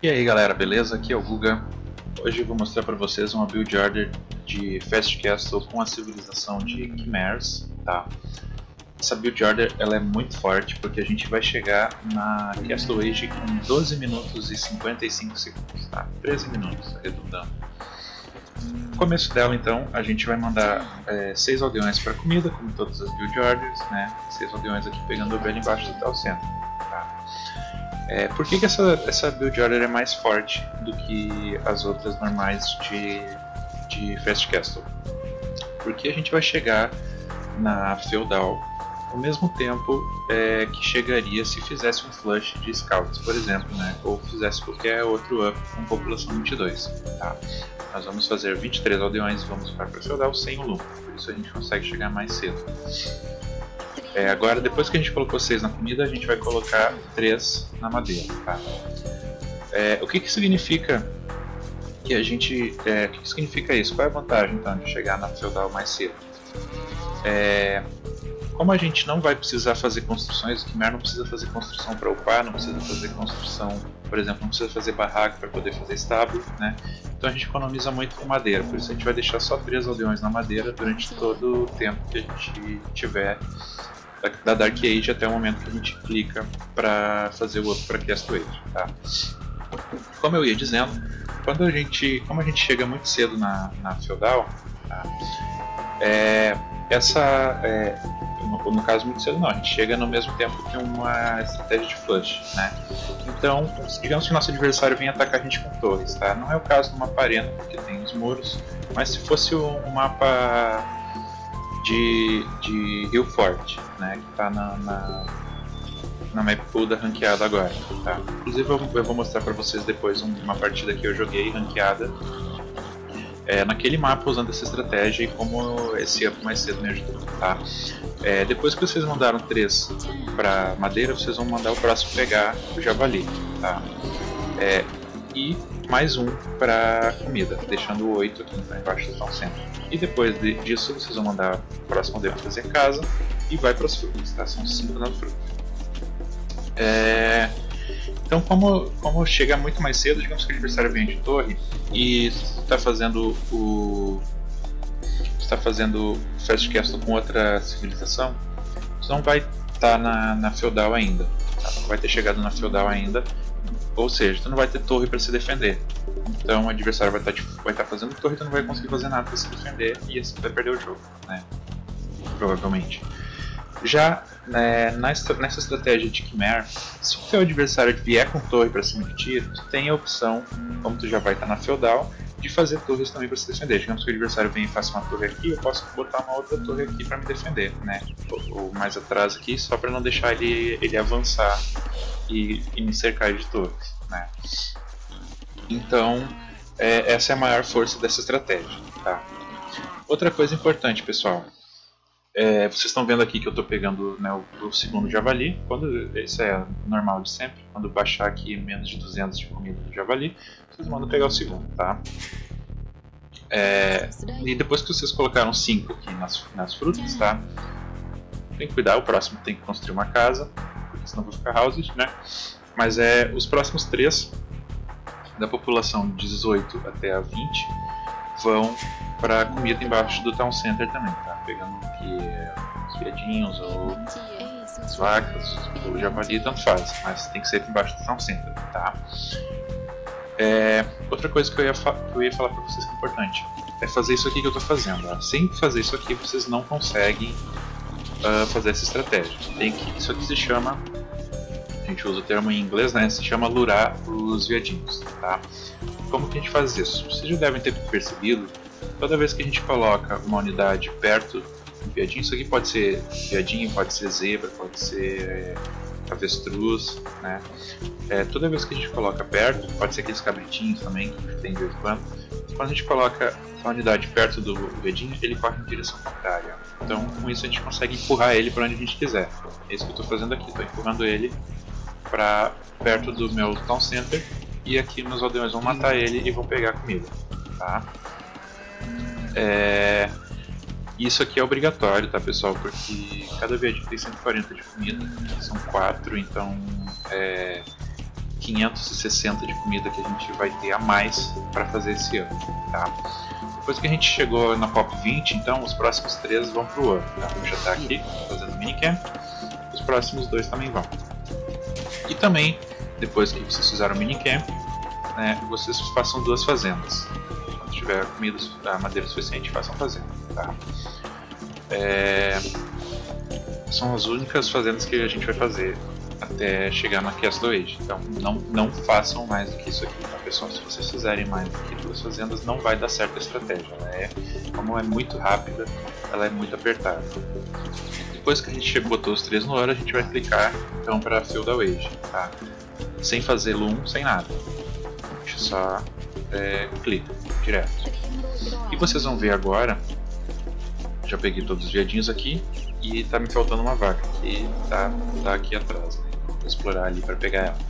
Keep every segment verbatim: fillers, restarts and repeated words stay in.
E aí galera, beleza? Aqui é o Guga. Hoje eu vou mostrar para vocês uma build order de Fast Castle com a civilização de Chimeras, tá? Essa build order ela é muito forte porque a gente vai chegar na Castle Age com doze minutos e cinquenta e cinco segundos, tá? treze minutos, arredondando. No começo dela então a gente vai mandar é, seis aldeões para comida, como todas as build orders, né? seis aldeões aqui pegando o velho embaixo até o centro, tá? É, por que, que essa, essa build order é mais forte do que as outras normais de, de Fast Castle? Porque a gente vai chegar na Feudal ao mesmo tempo é, que chegaria se fizesse um flush de Scouts, por exemplo, né? Ou fizesse qualquer outro up com população vinte e dois. Tá? Nós vamos fazer vinte e três aldeões e vamos para a Feudal sem o lucro, por isso a gente consegue chegar mais cedo. É, agora, depois que a gente colocou seis na comida, a gente vai colocar três na madeira. Tá? É, o que, que significa que a gente, é, o que, que significa isso? Qual é a vantagem então de chegar na Feudal mais cedo? É, como a gente não vai precisar fazer construções, o Khmer não precisa fazer construção para upar, não precisa fazer construção, por exemplo, não precisa fazer barraco para poder fazer estábulo, né? Então a gente economiza muito com madeira, por isso a gente vai deixar só três aldeões na madeira durante todo o tempo que a gente tiver da Dark Age até o momento que a gente clica para fazer o up para Castle Age, tá? Como eu ia dizendo, quando a gente, como a gente chega muito cedo na, na Feudal, tá? é, essa, é, no, no caso muito cedo não, a gente chega no mesmo tempo que uma estratégia de flush, né? Então, digamos que nosso adversário vem atacar a gente com torres, tá? Não é o caso de uma arena porque tem os muros, mas se fosse um mapa de, de Rio Forte, né, que está na, na, na map pool da ranqueada agora, tá? Inclusive eu, eu vou mostrar para vocês depois uma partida que eu joguei ranqueada é, naquele mapa usando essa estratégia e como esse up mais cedo me ajudou, tá? É, depois que vocês mandaram três para madeira, vocês vão mandar o próximo pegar o javali, tá? É, e mais um para comida, deixando o oito aqui embaixo do centro. E depois de, disso vocês vão mandar o próximo aldeão fazer casa e vai para as frutas, tá? São cinco na fruta. É, então como, como chega muito mais cedo, digamos que o adversário vem de torre e está fazendo o está fazendo Fast Castle com outra civilização, você não vai estar tá na, na Feudal ainda, tá? Não vai ter chegado na Feudal ainda. Ou seja, tu não vai ter torre para se defender. Então o adversário vai estar tá, vai tá fazendo torre e tu não vai conseguir fazer nada para se defender e assim tu vai perder o jogo, né? Provavelmente. Já né, nessa, nessa estratégia de Khmer, se o teu adversário vier com torre para cima de ti, tu tem a opção, como tu já vai estar tá na Feudal, de fazer torres também para se defender. Digamos que o adversário vem e faça uma torre aqui, eu posso botar uma outra torre aqui para me defender, né? Ou mais atrás aqui, só para não deixar ele, ele avançar e, e me cercar de torres, né? Então é, essa é a maior força dessa estratégia, tá? Outra coisa importante, pessoal, é, vocês estão vendo aqui que eu estou pegando, né, o, o segundo javali. Quando isso é normal de sempre, quando baixar aqui menos de duzentos de comida do javali, vocês mandam pegar o segundo, tá? É, e depois que vocês colocaram cinco aqui nas, nas frutas, tá? Tem que cuidar, o próximo tem que construir uma casa, porque senão vai ficar houses, né? Mas é, os próximos três, da população de dezoito até a vinte, vão para comida embaixo do Town Center também, tá? Pegando aqui os viadinhos ou as vacas, ou javali, tanto faz, mas tem que ser embaixo do Town Center, tá? É, outra coisa que eu ia, que eu ia falar para vocês que é importante é fazer isso aqui que eu estou fazendo, ó. Sem fazer isso aqui vocês não conseguem uh, fazer essa estratégia. Tem que, isso aqui se chama, a gente usa o termo em inglês, né? Se chama lurar os viadinhos, tá? Como que a gente faz isso? Vocês já devem ter percebido, toda vez que a gente coloca uma unidade perto do viadinho, isso aqui pode ser viadinho, pode ser zebra, pode ser avestruz, né? É, toda vez que a gente coloca perto, pode ser aqueles cabritinhos também, que tem de vez em quando, quando a gente coloca a unidade perto do viadinho, ele corre em direção contrária. Então com isso a gente consegue empurrar ele para onde a gente quiser. É isso que eu estou fazendo aqui, estou empurrando ele para perto do meu Town Center e aqui meus aldeões vão matar ele e vão pegar a comida, tá? É... Isso aqui é obrigatório, tá, pessoal? Porque cada viadinho tem cento e quarenta de comida, são quatro, então é... quinhentos e sessenta de comida que a gente vai ter a mais para fazer esse ano, tá? Depois que a gente chegou na Pop vinte, então os próximos três vão pro ano, tá? Vamos já tá aqui fazendo minicamp, os próximos dois também vão. E também, depois que vocês fizeram o minicamp, né, vocês façam duas fazendas. Quando tiver comida, a madeira suficiente, façam fazenda, tá? É... São as únicas fazendas que a gente vai fazer até chegar na Castle Age. Então não, não façam mais do que isso aqui, tá, pessoal? Se vocês fizerem mais do que duas fazendas, não vai dar certo a estratégia. Ela é, como é muito rápida, ela é muito apertada. Depois que a gente botou os três no ouro, a gente vai clicar então para Feudal Age, tá? Sem fazer loom, sem nada. A gente só é, clica direto. E vocês vão ver agora, já peguei todos os viadinhos aqui e tá me faltando uma vaca que tá, tá aqui atrás, né? Vou explorar ali para pegar ela.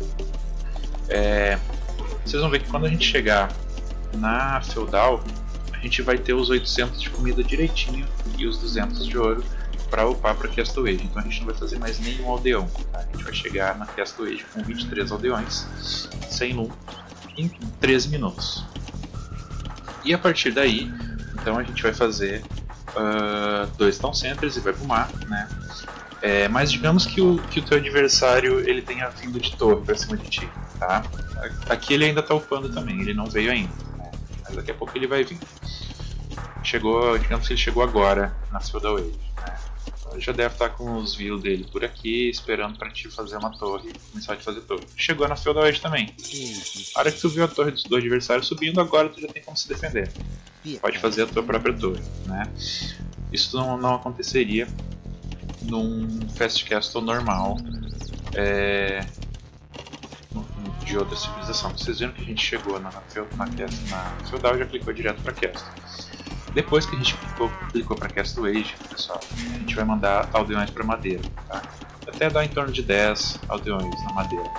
É, vocês vão ver que quando a gente chegar na Feudal, a gente vai ter os oitocentos de comida direitinho e os duzentos de ouro para upar para Castle Age. Então a gente não vai fazer mais nenhum aldeão, tá? A gente vai chegar na Castle Age com vinte e três aldeões, sem loom, em treze minutos. E a partir daí, então a gente vai fazer uh, dois Town Centers e vai pro mar, né? É, mas digamos que o, que o teu adversário ele tenha vindo de torre para cima de ti, tá? Aqui ele ainda tá upando também, ele não veio ainda, né? Mas daqui a pouco ele vai vir. Chegou, digamos que ele chegou agora na Feudal Age, né? Então, já deve estar com os views dele por aqui, esperando para te fazer uma torre, começar a te fazer torre. Chegou na Feudal Age também. A hora que tu viu a torre do adversário subindo, agora tu já tem como se defender. Pode fazer a tua própria torre, né? Isso não, não aconteceria num Fast Castle normal, é, de outra civilização. Vocês viram que a gente chegou na, na, na, na Feudal e já clicou direto para Castle. Depois que a gente clicou, clicou para Castle Age, pessoal, a gente vai mandar aldeões para madeira, tá? Até dar em torno de dez aldeões na madeira.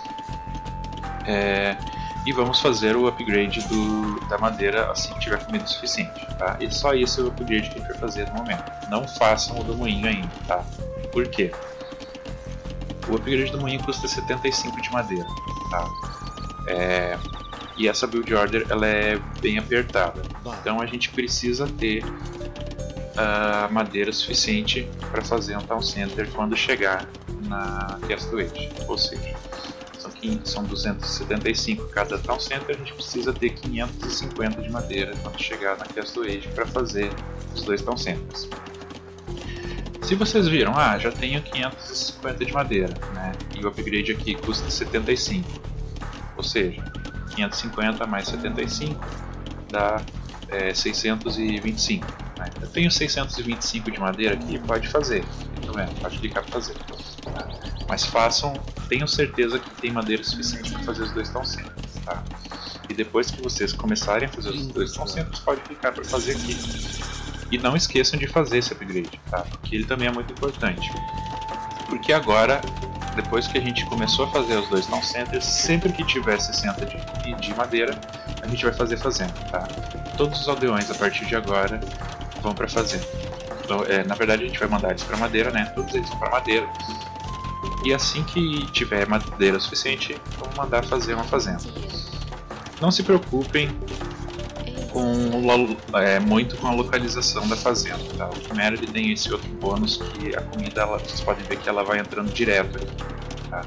É, e vamos fazer o upgrade do, da madeira assim que tiver comida suficiente, tá? E só esse é o upgrade que a gente vai fazer no momento. Não façam o do moinho ainda, tá? Por quê? O upgrade do moinho custa setenta e cinco de madeira, tá? É, e essa build order ela é bem apertada, então a gente precisa ter uh, madeira suficiente para fazer um Town Center quando chegar na Castle Age, ou seja, são duzentos e setenta e cinco cada Town Center, a gente precisa ter quinhentos e cinquenta de madeira quando chegar na Castle Age para fazer os dois Town Centers. Se vocês viram, ah, já tenho quinhentos e cinquenta de madeira, né? E o upgrade aqui custa setenta e cinco, ou seja, quinhentos e cinquenta mais setenta e cinco dá é, seiscentos e vinte e cinco. Né? Eu tenho seiscentos e vinte e cinco de madeira aqui, pode fazer, tá vendo? Pode clicar para fazer. Mas façam, tenham certeza que tem madeira suficiente para fazer os dois Town Centers, tá? E depois que vocês começarem a fazer os dois Town Centers, pode clicar para fazer aqui. E não esqueçam de fazer esse upgrade, tá? Porque ele também é muito importante. Porque agora, depois que a gente começou a fazer os dois Town Centers, sempre que tiver sessenta de, de madeira, a gente vai fazer fazenda, tá? Todos os aldeões a partir de agora vão para fazenda. Então, é, na verdade a gente vai mandar eles para madeira, né? Todos eles vão para madeira. E assim que tiver madeira suficiente, vamos mandar fazer uma fazenda. Não se preocupem com, é, muito com a localização da fazenda, tá? O Chimera ele tem esse outro bônus que a comida, ela, vocês podem ver que ela vai entrando direto aqui, tá?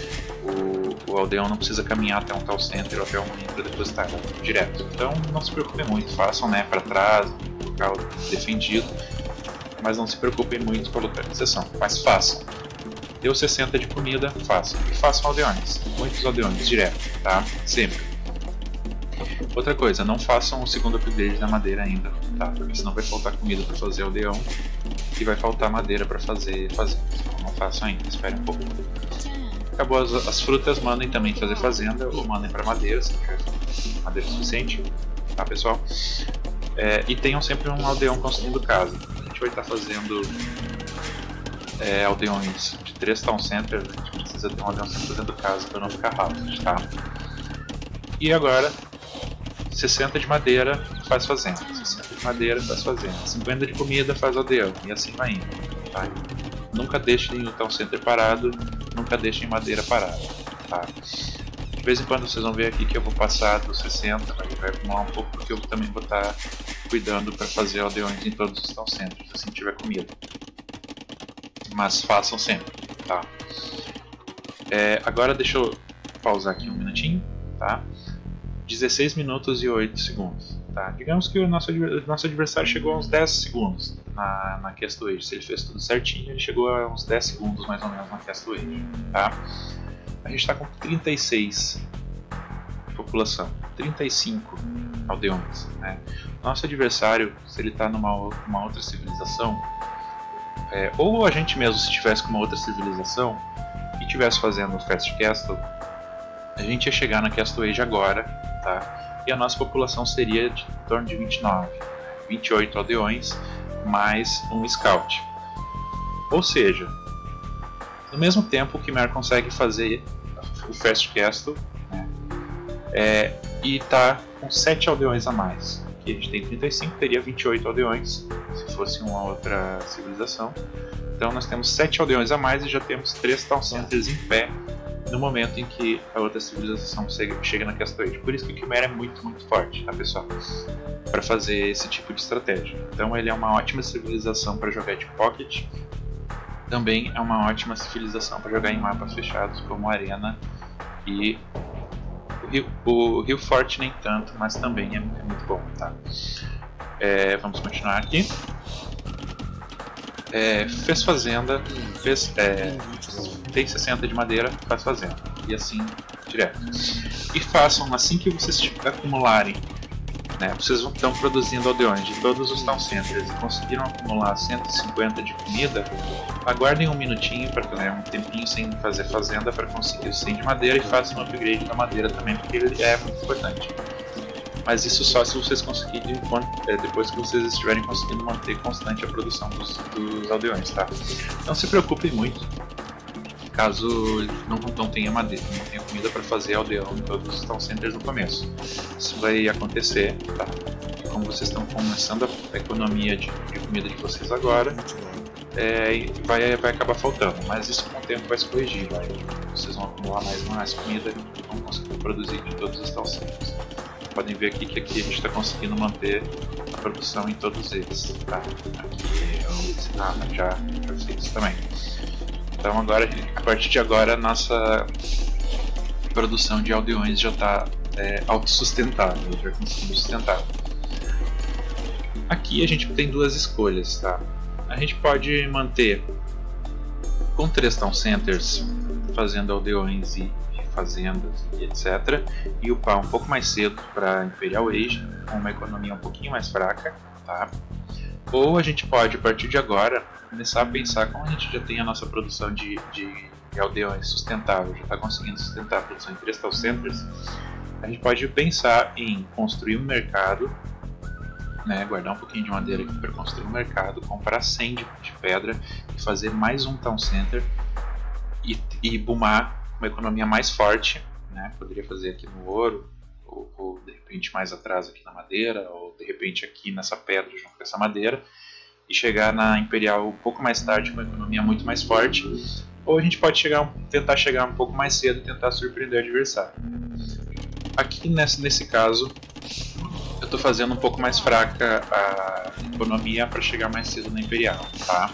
O, o aldeão não precisa caminhar até um Town Center ou até um moinho para depositar, ela vai direto. Então não se preocupem muito, façam, né, para trás, no local defendido, mas não se preocupem muito com a localização, mas façam. Deu sessenta de comida, façam. E façam aldeões, muitos aldeões, direto, tá? Sempre. Outra coisa, não façam o segundo upgrade da madeira ainda, tá? Porque senão vai faltar comida para fazer aldeão e vai faltar madeira para fazer fazenda. Então não façam ainda, esperem um pouco. Acabou as, as frutas, mandem também fazer fazenda ou mandem para madeira, se tiver madeira suficiente, tá, pessoal? É, e tenham sempre um aldeão construindo casa. A gente vai estar fazendo é, aldeões de três Town Centers, a gente precisa ter um aldeão sempre fazendo casa para não ficar rápido, tá? E agora, sessenta de madeira faz fazenda, sessenta de madeira faz fazenda, cinquenta de comida faz aldeão, e assim vai indo, tá? Nunca deixem o Town Center parado, nunca deixem madeira parada. tá? De vez em quando vocês vão ver aqui que eu vou passar dos sessenta, vai, vai acumular um pouco, porque eu também vou estar cuidando para fazer aldeões em todos os town centers, assim tiver comida. Mas façam sempre, tá? É, agora deixa eu pausar aqui um minutinho, tá? dezesseis minutos e oito segundos, tá? Digamos que o nosso, nosso adversário chegou a uns dez segundos na, na Cast Age. Se ele fez tudo certinho, ele chegou a uns dez segundos mais ou menos na Cast Age, tá? A gente está com trinta e seis população, trinta e cinco aldeões, né? Nosso adversário, se ele está numa uma outra civilização, é, ou a gente mesmo se tivesse com uma outra civilização e estivesse fazendo o Fast Castle, a gente ia chegar na Castle Age agora, tá? E a nossa população seria de em torno de vinte e nove, vinte e oito aldeões mais um Scout. Ou seja, no mesmo tempo o Khmer consegue fazer o Fast Castle, né? É, e tá com sete aldeões a mais. Aqui a gente tem trinta e cinco, teria vinte e oito aldeões se fosse uma outra civilização. Então nós temos sete aldeões a mais e já temos três town centers em pé no momento em que a outra civilização chega na Castle Age. Por isso que o Khmer é muito, muito forte, tá, pessoal? Para fazer esse tipo de estratégia. Então ele é uma ótima civilização para jogar de Pocket. Também é uma ótima civilização para jogar em mapas fechados como Arena e o Rio, o Rio Forte nem tanto, mas também é, é muito bom, tá? É, vamos continuar aqui. É, fez fazenda, fez, é, tem sessenta de madeira, faz fazenda, e assim direto. E façam, assim que vocês acumularem, né, vocês estão produzindo aldeões de todos os town centers e conseguiram acumular cento e cinquenta de comida, aguardem um minutinho para ter um tempinho sem fazer fazenda para conseguir o cem de madeira e façam um upgrade da madeira também, porque ele é muito importante. Mas isso só se vocês conseguirem, depois que vocês estiverem conseguindo manter constante a produção dos, dos aldeões, tá? Não se preocupem muito, caso não, não tenha madeira, não tenha comida para fazer aldeão em todos os town centers no começo. Isso vai acontecer, tá? E como vocês estão começando a economia de, de comida de vocês agora, é, vai, vai acabar faltando, mas isso com o tempo vai se corrigir, vai. Vocês vão acumular mais e mais comida e vão conseguir produzir de todos os town centers. Podem ver aqui que aqui a gente está conseguindo manter a produção em todos eles, tá? Aqui eu ah, já, já fiz isso também. Então agora, a partir de agora, a nossa produção de aldeões já está é, autossustentável, já conseguimos sustentar. Aqui a gente tem duas escolhas, tá? A gente pode manter com três town centers fazendo aldeões e fazendas e etcétera. E upar um pouco mais cedo para Imperial Age, com uma economia um pouquinho mais fraca, tá? Ou a gente pode, a partir de agora, começar a pensar, como a gente já tem a nossa produção de, de, de aldeões sustentável, já está conseguindo sustentar a produção em três town centers, a gente pode pensar em construir um mercado, né, guardar um pouquinho de madeira aqui para construir um mercado, comprar cem de, de pedra e fazer mais um town center e, e boomar uma economia mais forte, né? Poderia fazer aqui no ouro, ou, ou de repente mais atrás aqui na madeira, ou de repente aqui nessa pedra junto com essa madeira, e chegar na Imperial um pouco mais tarde com uma economia muito mais forte, ou a gente pode chegar, tentar chegar um pouco mais cedo e tentar surpreender o adversário. Aqui nesse, nesse caso, eu estou fazendo um pouco mais fraca a economia para chegar mais cedo na Imperial, tá?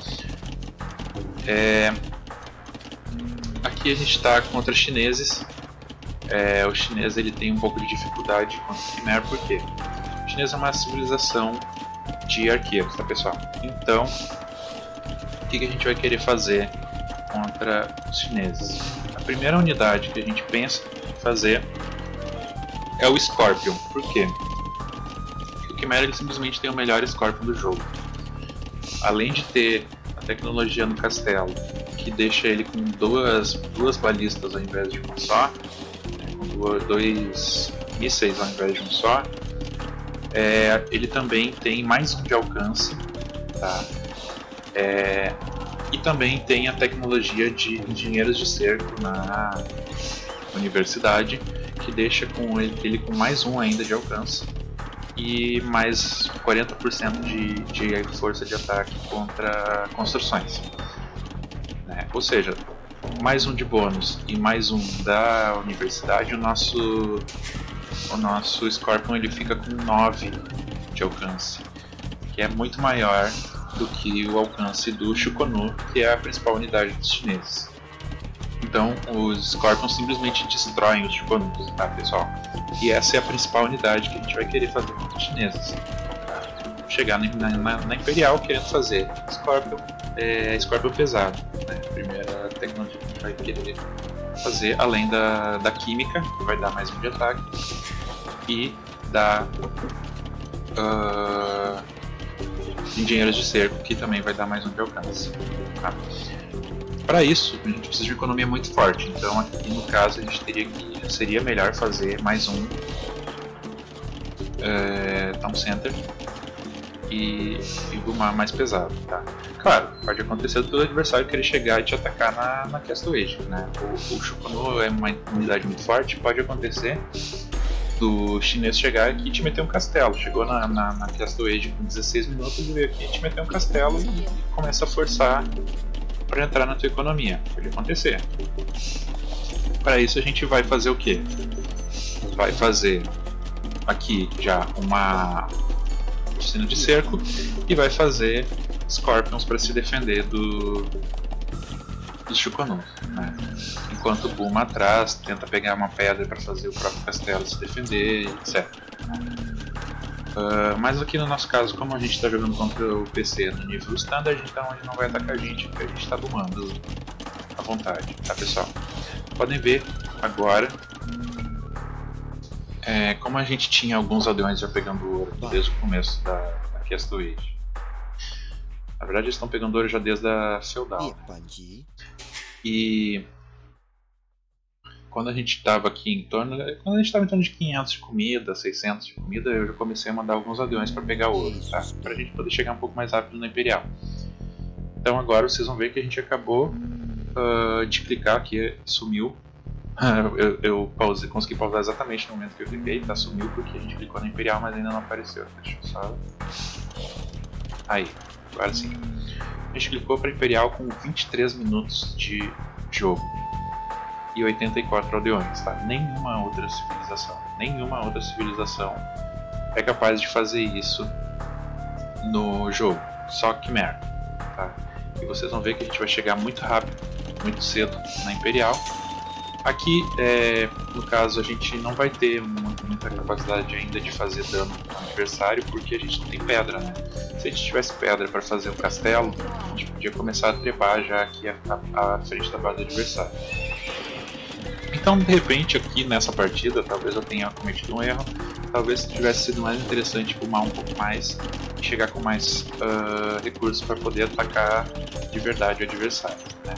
É... Aqui a gente está contra os chineses. É, o chinês ele tem um pouco de dificuldade contra o Khmer, porque o chinês é uma civilização de arqueiros, tá, pessoal? Então, o que, que a gente vai querer fazer contra os chineses? A primeira unidade que a gente pensa em fazer é o Scorpion. Por quê? Porque o Khmer ele simplesmente tem o melhor Scorpion do jogo. Além de ter a tecnologia no castelo, que deixa ele com duas, duas balistas ao invés de uma só, né, com dois mísseis ao invés de um só. É, ele também tem mais um de alcance, tá? É, e também tem a tecnologia de engenheiros de cerco na universidade, que deixa com ele, ele com mais um ainda de alcance e mais quarenta por cento de, de força de ataque contra construções. Ou seja, mais um de bônus e mais um da universidade, o nosso o nosso Scorpion ele fica com nove de alcance, que é muito maior do que o alcance do Shukonu, que é a principal unidade dos chineses. Então os Scorpions simplesmente destroem os Shukonus, tá, pessoal? E essa é a principal unidade que a gente vai querer fazer contra os chineses. Chegar na, na, na Imperial querendo fazer Scorpion, é, Scorpion pesado, né? A primeira tecnologia que a gente vai querer fazer, além da, da química, que vai dar mais um de ataque, e da uh, engenheiros de cerco, que também vai dar mais um de alcance. Tá? Para isso, a gente precisa de uma economia muito forte, então aqui no caso a gente teria que, seria melhor fazer mais um é, Town Center e, e Gumar mais pesado, tá? Claro, pode acontecer do adversário querer chegar e te atacar na, na Castle Age, né? O, o Shukonu é uma unidade muito forte, pode acontecer do chinês chegar aqui e te meter um castelo. Chegou na, na, na Castle Age com dezesseis minutos e veio aqui e te meter um castelo e começa a forçar para entrar na tua economia. Pode acontecer. Para isso a gente vai fazer o que? Vai fazer aqui já uma oficina de cerco e vai fazer Scorpions para se defender do dos Shukonus, né? Enquanto o Bulma atrás tenta pegar uma pedra para fazer o próprio castelo se defender, etcétera. Uh, mas aqui no nosso caso, como a gente está jogando contra o P C no nível standard, então ele não vai atacar a gente, porque a gente está domando à vontade, tá, pessoal? Podem ver agora é, como a gente tinha alguns aldeões já pegando ouro desde o começo da, da Castle Age. Na verdade eles estão pegando ouro já desde a feudal, né? E quando a gente estava aqui em torno, quando a gente estava em torno de quinhentos de comida, seiscentos de comida, eu já comecei a mandar alguns aldeões para pegar ouro, tá? Para a gente poder chegar um pouco mais rápido na Imperial. Então agora vocês vão ver que a gente acabou uh, de clicar aqui, sumiu. eu eu pausei, consegui pausar exatamente no momento que eu cliquei, tá? Sumiu porque a gente clicou na Imperial, mas ainda não apareceu. Deixa eu só... Aí, agora sim. A gente clicou para Imperial com vinte e três minutos de jogo e oitenta e quatro aldeões, tá? Nenhuma outra civilização, nenhuma outra civilização é capaz de fazer isso no jogo, só Khmer, tá? E vocês vão ver que a gente vai chegar muito rápido, muito cedo na Imperial. Aqui, é, no caso, a gente não vai ter muita, muita capacidade ainda de fazer dano no adversário, porque a gente não tem pedra, né? Se a gente tivesse pedra para fazer um castelo, a gente podia começar a trepar já aqui à, à frente da base do adversário. Então, de repente, aqui nessa partida, talvez eu tenha cometido um erro, talvez tivesse sido mais interessante fumar um pouco mais e chegar com mais uh, recursos para poder atacar de verdade o adversário, né?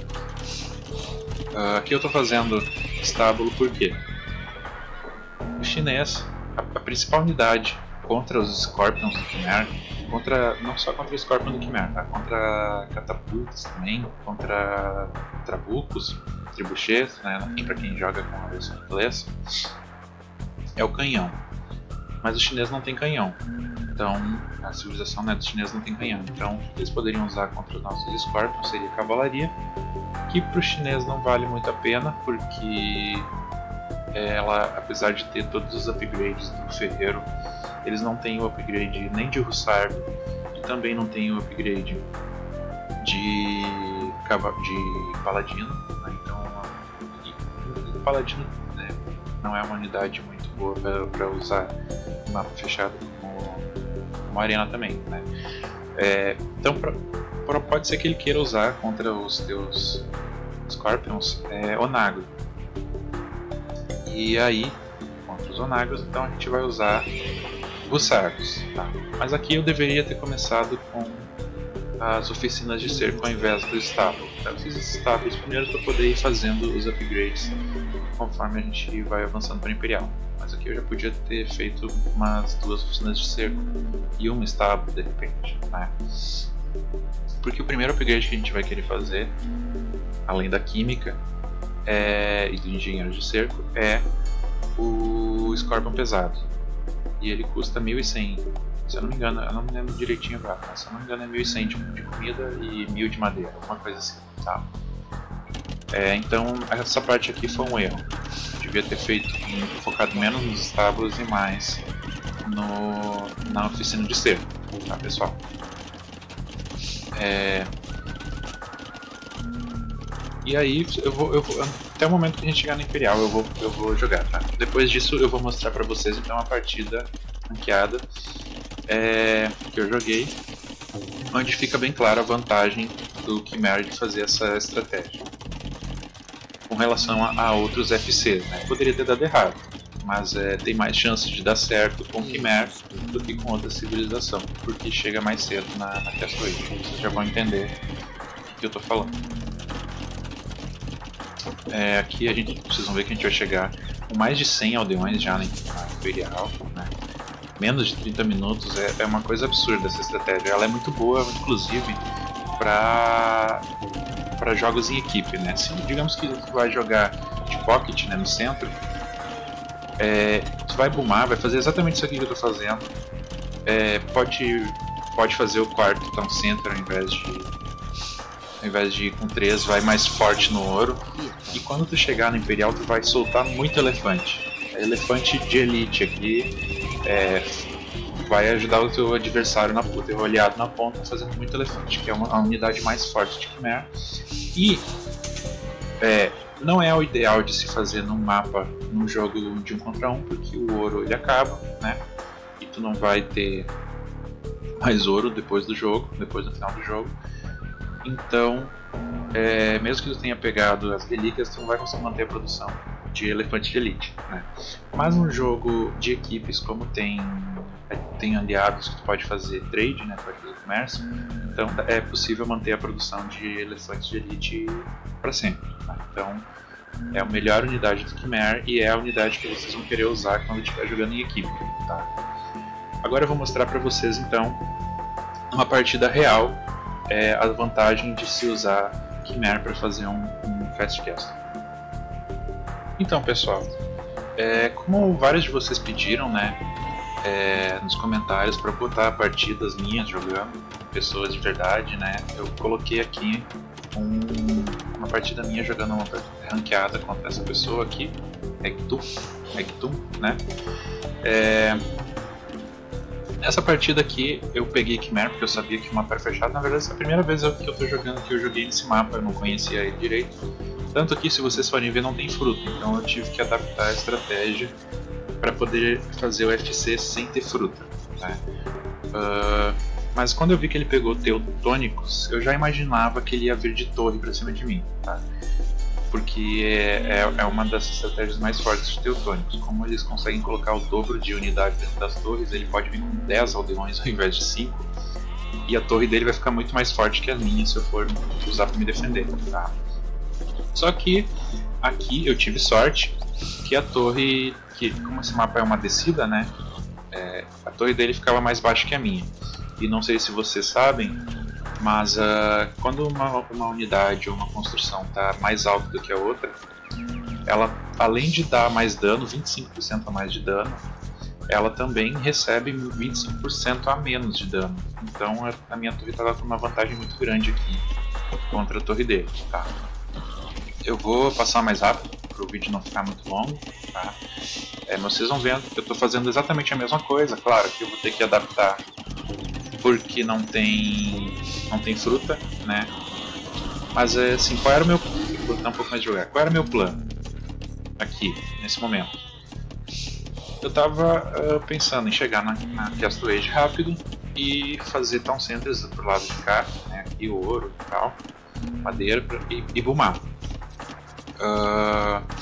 Uh, aqui eu estou fazendo estábulo porque o chinês, a, a principal unidade contra os Scorpions do Khmer, contra, não só contra o Scorpion do Khmer, tá? Contra catapultas também, contra trabucos, trebuchets, né? Para quem joga com a versão inglesa, é o canhão. Mas o chinês não tem canhão, então a civilização, né, do chinês não tem canhão, então eles poderiam usar contra os nossos Scorpions seria cavalaria, que para o chinês não vale muito a pena, porque ela, apesar de ter todos os upgrades do ferreiro, eles não têm o upgrade nem de Hussar e também não tem o upgrade de, de Paladino, né? Então o Paladino, né, não é uma unidade muito boa para usar em mapa fechado como, como arena também, né? É, então pra, pra, pode ser que ele queira usar contra os teus Scorpions é, Onagro. E aí, contra os Onagros, então a gente vai usar Hussardos, tá? Mas aqui eu deveria ter começado com as oficinas de cerco ao invés do estábulo. Eu fiz os estábulos primeiro para poder ir fazendo os upgrades conforme a gente vai avançando para Imperial. Mas aqui eu já podia ter feito umas duas oficinas de cerco e uma estábulo de repente, né? Porque o primeiro upgrade que a gente vai querer fazer, além da química é, e do engenheiro de cerco, é o Scorpion pesado. E ele custa mil e cem. Se eu não me engano, eu não me lembro direitinho agora, mas se eu não me engano é mil e cem de, de comida e mil de madeira, alguma coisa assim, tá? É, então essa parte aqui foi um erro. Devia ter feito focado menos nos estábulos e mais no, na oficina de cerco, tá, pessoal? É... E aí eu vou, eu vou, até o momento que a gente chegar no Imperial eu vou, eu vou jogar, tá? Depois disso eu vou mostrar pra vocês então a partida ranqueada é, que eu joguei, onde fica bem clara a vantagem do Chimera de fazer essa estratégia com relação a, a outros F Cs, né? Poderia ter dado errado, mas é, tem mais chances de dar certo com Chimera do que com outra civilização, porque chega mais cedo na, na Castaway. Vocês já vão entender o que eu tô falando. É, aqui a gente, vocês vão ver que a gente vai chegar com mais de cem aldeões já na Imperial, né? Menos de trinta minutos, é, é uma coisa absurda essa estratégia. Ela é muito boa, inclusive, para para jogos em equipe, né? Se digamos que tu vai jogar de pocket, né, no centro, é, tu vai boomar, vai fazer exatamente isso aqui que eu tô fazendo. É, pode pode fazer o quarto town center ao invés de ao invés de ir com três, vai mais forte no ouro. E quando tu chegar no Imperial, tu vai soltar muito elefante. Elefante de elite aqui. É, vai ajudar o teu adversário, na, o teu aliado na ponta, fazendo muito elefante, que é uma, a unidade mais forte de Chimera. E é, não é o ideal de se fazer num mapa, num jogo de um contra um, porque o ouro ele acaba, né? E tu não vai ter mais ouro depois do jogo, depois do final do jogo. Então, é, mesmo que tu tenha pegado as relíquias, tu não vai conseguir manter a produção de elefante de elite, né? Mas um jogo de equipes, como tem tem aliados que tu pode fazer trade, né, pode fazer comércio, então é possível manter a produção de elefantes de elite para sempre, tá? Então é a melhor unidade do Chimera e é a unidade que vocês vão querer usar quando estiver jogando em equipe, tá? Agora eu vou mostrar para vocês então uma partida real, é, a vantagem de se usar Chimera para fazer um, um fast castle. Então, pessoal, é, como vários de vocês pediram, né, é, nos comentários para botar partidas minhas jogando com pessoas de verdade, né, eu coloquei aqui um, uma partida minha jogando uma ranqueada contra essa pessoa aqui, Ektum, Ektum, né. É, essa partida aqui eu peguei Chimera porque eu sabia que o mapa era fechado. Na verdade, essa é a primeira vez que eu tô jogando que eu joguei nesse mapa, eu não conhecia ele direito. Tanto que, se vocês forem ver, não tem fruta, então eu tive que adaptar a estratégia para poder fazer o F C sem ter fruta, né? Uh, mas quando eu vi que ele pegou teutônicos, eu já imaginava que ele ia vir de torre para cima de mim, tá? Porque é, é, é uma das estratégias mais fortes de teutônicos. Como eles conseguem colocar o dobro de unidade dentro das torres, ele pode vir com dez aldeões ao invés de cinco, e a torre dele vai ficar muito mais forte que a minha se eu for usar para me defender, tá? Só que aqui eu tive sorte que a torre, que como esse mapa é uma descida, né, é, a torre dele ficava mais baixa que a minha. E não sei se vocês sabem, mas uh, quando uma, uma unidade ou uma construção está mais alta do que a outra, ela, além de dar mais dano, vinte e cinco por cento a mais de dano, ela também recebe vinte e cinco por cento a menos de dano. Então a, a minha torre estava com uma vantagem muito grande aqui contra a torre dele, tá? Eu vou passar mais rápido para o vídeo não ficar muito longo, tá? É, vocês vão vendo que eu estou fazendo exatamente a mesma coisa. Claro que eu vou ter que adaptar porque não tem não tem fruta, né? Mas assim, qual era o meu, vou dar um pouco mais de jogar. Qual era o meu plano aqui nesse momento? Eu estava uh, pensando em chegar na, na Castaway rápido e fazer town centers pro lado de cá, né? Aqui o ouro e tal, madeira pra, e, e boomar. Uh,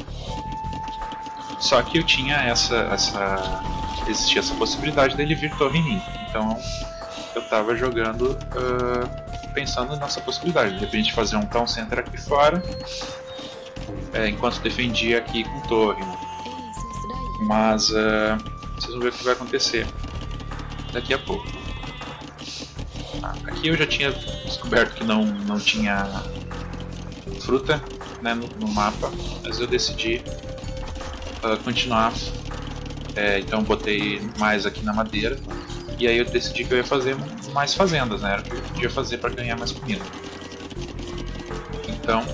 só que eu tinha essa, essa existia essa possibilidade dele vir torre em mim, então eu estava jogando uh, pensando nessa possibilidade de repente fazer um town center aqui fora, é, enquanto defendia aqui com torre, mas uh, vocês vão ver o que vai acontecer daqui a pouco. Ah, aqui eu já tinha descoberto que não, não tinha fruta, né, no, no mapa, mas eu decidi uh, continuar, é, então botei mais aqui na madeira, e aí eu decidi que eu ia fazer mais fazendas, né, era o que eu podia fazer para ganhar mais comida. Então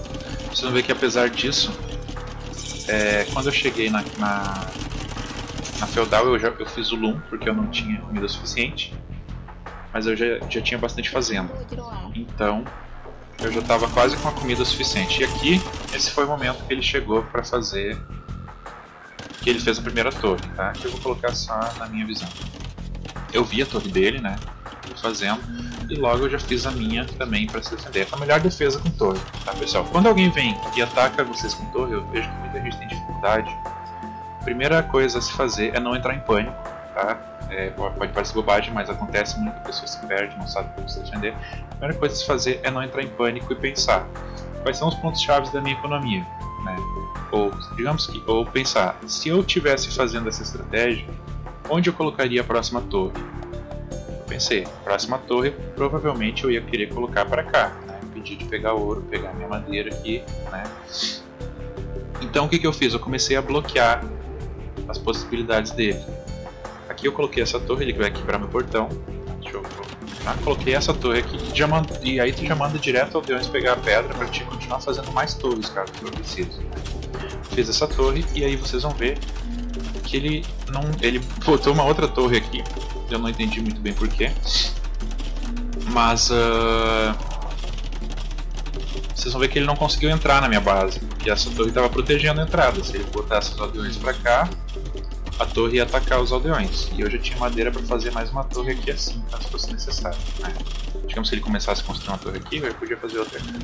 Vocês vão ver que apesar disso, é, quando eu cheguei na, na, na Feudal eu, já, eu fiz o Loom, porque eu não tinha comida suficiente. Mas eu já, já tinha bastante fazenda. Então eu já estava quase com a comida suficiente. E aqui, esse foi o momento que ele chegou para fazer... Que ele fez a primeira torre, tá? Que eu vou colocar só na minha visão. Eu vi a torre dele, né? Fazendo. E logo eu já fiz a minha também para se defender. É a melhor defesa com torre, tá, pessoal? Quando alguém vem e ataca vocês com torre, eu vejo que muita gente tem dificuldade. A primeira coisa a se fazer é não entrar em pânico, tá? É, pode parecer bobagem, mas acontece muito, a pessoa se perde, não sabe como se defender. A primeira coisa a se fazer é não entrar em pânico e pensar quais são os pontos chaves da minha economia, né? Ou, digamos que, ou pensar, se eu estivesse fazendo essa estratégia, onde eu colocaria a próxima torre? Eu pensei, a próxima torre provavelmente eu ia querer colocar para cá, né? Pedir de pegar ouro, pegar minha madeira aqui, né? Então o que, que eu fiz? Eu comecei a bloquear as possibilidades dele. Aqui eu coloquei essa torre, ele vai quebrar meu portão. Deixa eu tá? Coloquei essa torre aqui já manda, e aí tu já manda direto ao Aldeões pegar a pedra para te continuar fazendo mais torres, caso for preciso. Fiz essa torre e aí vocês vão ver que ele não, ele botou uma outra torre aqui. Eu não entendi muito bem porquê, mas uh, vocês vão ver que ele não conseguiu entrar na minha base, porque essa torre estava protegendo a entrada. Se ele botasse os aldeões para cá, a torre ia atacar os aldeões. E eu já tinha madeira para fazer mais uma torre aqui assim, caso fosse necessário, né? Digamos que ele começasse a construir uma torre aqui, eu podia fazer outra aqui.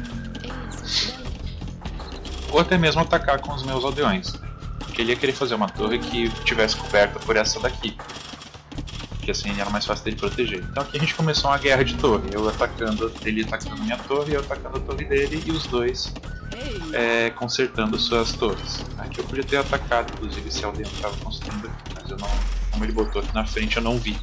Ou até mesmo atacar com os meus aldeões. Porque ele ia querer fazer uma torre que tivesse coberta por essa daqui. Porque assim era mais fácil dele proteger. Então aqui a gente começou uma guerra de torre. Eu atacando, ele atacando minha torre, eu atacando a torre dele e os dois é, consertando suas torres. Aqui eu podia ter atacado, inclusive, esse aldeão que estava construindo aqui, mas eu não, como ele botou aqui na frente, eu não vi.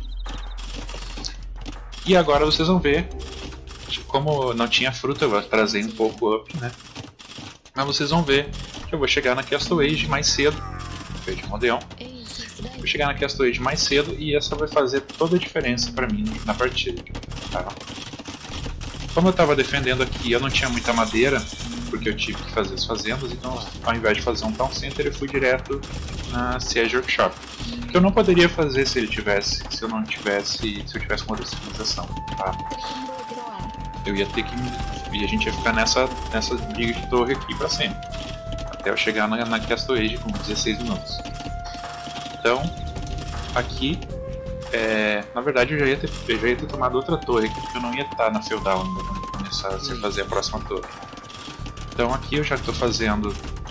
E agora vocês vão ver, como não tinha fruta, eu vou trazer um pouco up, né? Mas vocês vão ver que eu vou chegar na Castle Age mais cedo, feito um aldeão. Vou chegar na Castle Age mais cedo e essa vai fazer toda a diferença para mim na partida. Tá? Como eu estava defendendo aqui, eu não tinha muita madeira, porque eu tive que fazer as fazendas, então ao invés de fazer um Town Center, eu fui direto na Siege Workshop. Que eu não poderia fazer se ele tivesse, se eu não tivesse, se eu tivesse uma outra civilização. Tá? Eu ia ter que, e a gente ia ficar nessa, nessa briga de torre aqui para sempre, até eu chegar na, na Castle Age com dezesseis minutos. Então, aqui, é, na verdade eu já, ia ter, eu já ia ter tomado outra torre aqui, porque eu não ia estar na Feudal ainda quando começasse a fazer a próxima torre. Então aqui eu já estou fazendo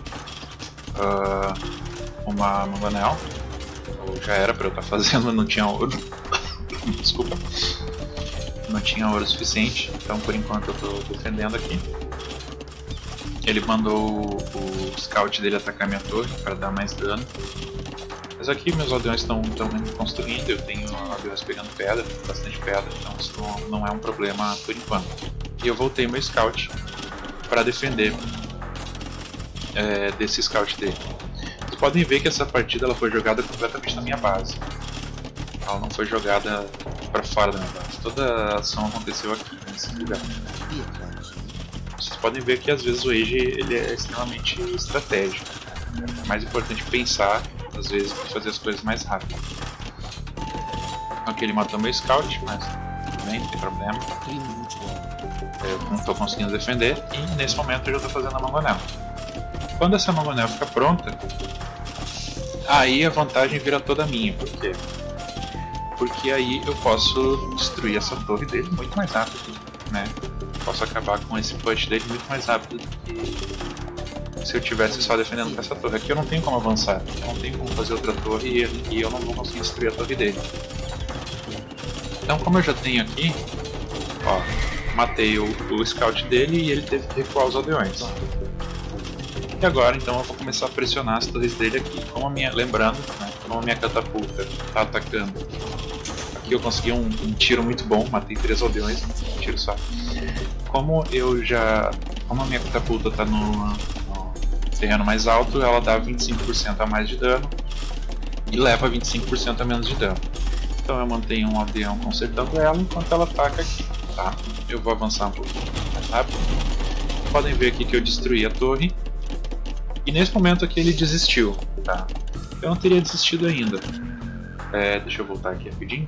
uh, uma mangonel, ou já era para eu estar fazendo, não tinha ouro, desculpa, não tinha ouro suficiente, então por enquanto eu estou defendendo aqui. Ele mandou o, o scout dele atacar minha torre para dar mais dano. Mas aqui meus aldeões estão construindo, eu tenho aldeões pegando pedra, bastante pedra, então isso não, não é um problema por enquanto. E eu voltei meu scout para defender é, desse scout dele. Vocês podem ver que essa partida ela foi jogada completamente na minha base. Ela não foi jogada para fora da minha base. Toda a ação aconteceu aqui, nesse lugar. Vocês podem ver que às vezes o Age ele é extremamente estratégico. É mais importante pensar às vezes para fazer as coisas mais rápido. Aqui ele matou meu scout, mas tudo bem, não tem problema. Eu não estou conseguindo defender e nesse momento eu já estou fazendo a mangonel. Quando essa mangonel fica pronta, aí a vantagem vira toda minha. Por quê? Porque aí eu posso destruir essa torre dele muito mais rápido, né? Posso acabar com esse push dele muito mais rápido do que se eu estivesse só defendendo com essa torre. Aqui eu não tenho como avançar, eu não tenho como fazer outra torre e, ele, e eu não vou conseguir destruir a torre dele. Então como eu já tenho aqui, ó, matei o, o scout dele e ele teve que recuar os aldeões. E agora então eu vou começar a pressionar as torres dele aqui. Como a minha, lembrando, né, como a minha catapulta está atacando. Aqui eu consegui um, um tiro muito bom, matei três aldeões, um tiro só. Como eu já, como a minha catapulta está no, no terreno mais alto, ela dá vinte e cinco por cento a mais de dano e leva vinte e cinco por cento a menos de dano. Então eu mantenho um aldeão consertando ela enquanto ela ataca aqui, tá? Eu vou avançar um pouquinho mais rápido. podem ver aqui que eu destruí a torre. E nesse momento aqui ele desistiu, tá? Eu não teria desistido ainda. É, deixa eu voltar aqui rapidinho.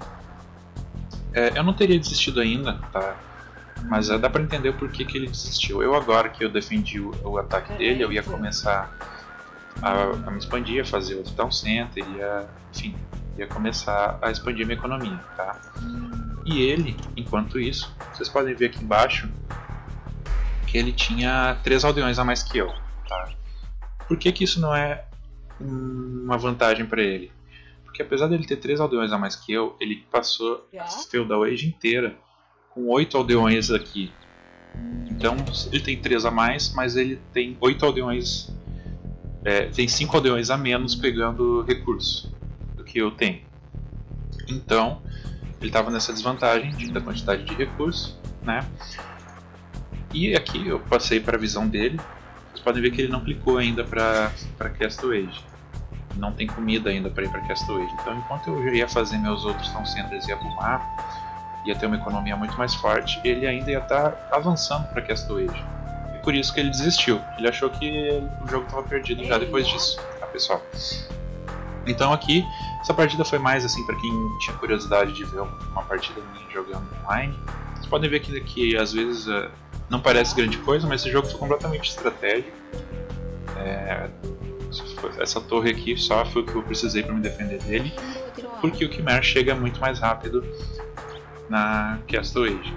É, eu não teria desistido ainda, tá? Mas é, dá pra entender o porquê que ele desistiu. Eu agora que eu defendi o, o ataque dele, eu ia começar a, a me expandir, a fazer outro town center, ia, enfim, ia começar a expandir minha economia, tá? E ele, enquanto isso, vocês podem ver aqui embaixo que ele tinha três aldeões a mais que eu, tá? Por que que isso não é uma vantagem para ele? Porque apesar dele ter três aldeões a mais que eu, ele passou a Feudal Age inteira com oito aldeões aqui. Então ele tem três a mais, mas ele tem oito aldeões, é, tem cinco aldeões a menos pegando recurso do que eu tenho. Então ele estava nessa desvantagem de, da quantidade de recursos, né? E aqui eu passei para a visão dele. Vocês podem ver que ele não clicou ainda para para Castle Age. Não tem comida ainda para ir para Castle Age. Então enquanto eu ia fazer meus outros town centers e arrumar, ia ter uma economia muito mais forte, ele ainda ia estar avançando para Castle Age. E por isso que ele desistiu. Ele achou que o jogo estava perdido já depois disso, tá, pessoal? Então aqui, essa partida foi mais assim para quem tinha curiosidade de ver uma partida minha jogando online. Vocês podem ver que, que às vezes uh, não parece grande coisa, mas esse jogo foi completamente estratégico. É, essa torre aqui só foi o que eu precisei para me defender dele, porque o Khmer chega muito mais rápido na Castle Age.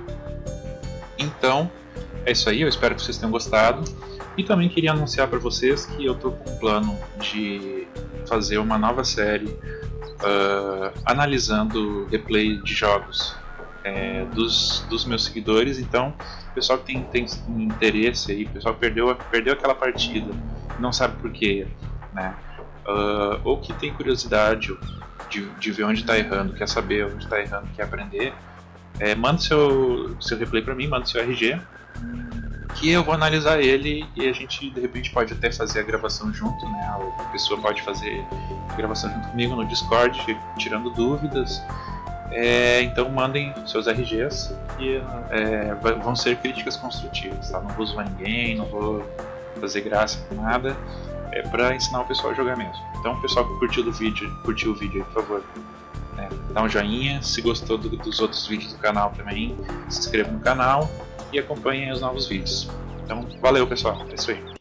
Então é isso aí, eu espero que vocês tenham gostado. E também queria anunciar para vocês que eu estou com um plano de fazer uma nova série uh, analisando replay de jogos é, dos, dos meus seguidores. Então, o pessoal que tem, tem interesse aí, o pessoal que perdeu, perdeu aquela partida, não sabe por quê, né? Uh, ou que tem curiosidade de, de ver onde está errando, quer saber onde está errando, quer aprender, é, manda seu, seu replay para mim, manda seu R G, que eu vou analisar ele e a gente de repente pode até fazer a gravação junto, né? A pessoa pode fazer a gravação junto comigo no Discord, tirando dúvidas. É, então mandem seus R Gs e é, vão ser críticas construtivas, tá? Não vou zoar ninguém, não vou fazer graça com nada, é pra ensinar o pessoal a jogar mesmo. Então o pessoal que curtiu, do vídeo, curtiu o vídeo aí, por favor, né, dá um joinha, se gostou do, dos outros vídeos do canal também, se inscreva no canal e acompanhem os novos vídeos. Então valeu pessoal, é isso aí.